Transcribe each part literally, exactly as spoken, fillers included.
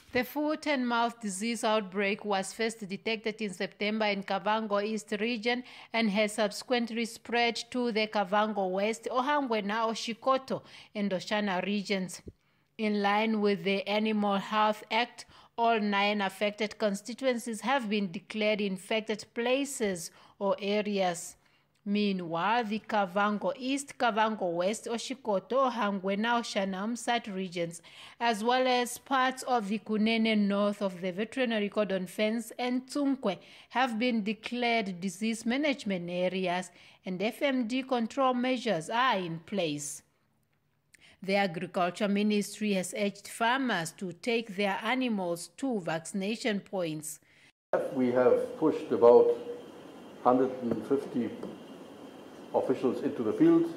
The foot and mouth disease outbreak was first detected in September in Kavango East region and has subsequently spread to the Kavango West, Ohangwena, Oshikoto, and Oshana regions. In line with the Animal Health Act, all nine affected constituencies have been declared infected places or areas. Meanwhile, the Kavango East, Kavango West, Oshikoto, Ohangwena, Oshana, Umsat regions, as well as parts of the Kunene north of the veterinary cordon fence and Tsunkwe, have been declared disease management areas, and F M D control measures are in place. The Agriculture Ministry has urged farmers to take their animals to vaccination points. We have pushed about one hundred fifty officials into the field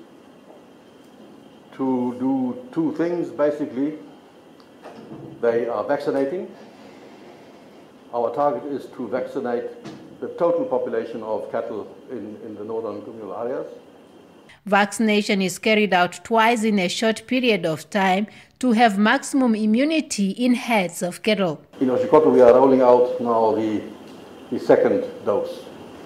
to do two things. Basically, they are vaccinating. Our target is to vaccinate the total population of cattle in, in the northern communal areas. Vaccination is carried out twice in a short period of time to have maximum immunity in herds of cattle. In Oshikoto, we are rolling out now the, the second dose.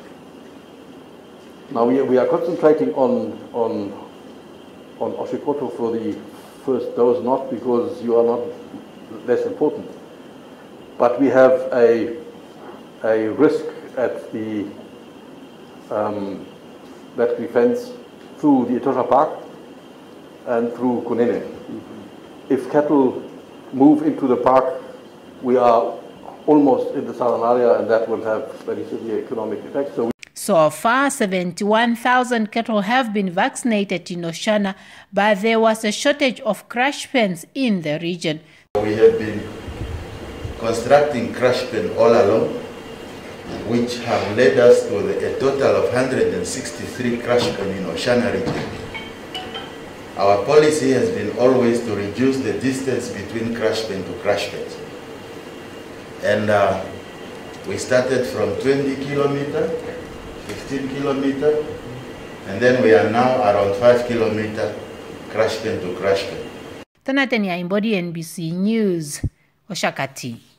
Now we, we are concentrating on, on, on Oshikoto for the first dose, not because you are not less important, but we have a, a risk at the um, veterinary fence through the Etosha Park and through Kunene. Mm-hmm. If cattle move into the park, we are almost in the southern area, and that will have very severe economic effects. So, so far, seventy-one thousand cattle have been vaccinated in Oshana, but there was a shortage of crash pens in the region. We have been constructing crash pens all along, which have led us to the, a total of one hundred sixty-three crash pens in Oshana region. Our policy has been always to reduce the distance between crash pen to crash pens. And uh, we started from twenty kilometers, fifteen kilometers, and then we are now around five kilometers crash pen to crash pen. Tanatania Imbodi, N B C News, Oshakati.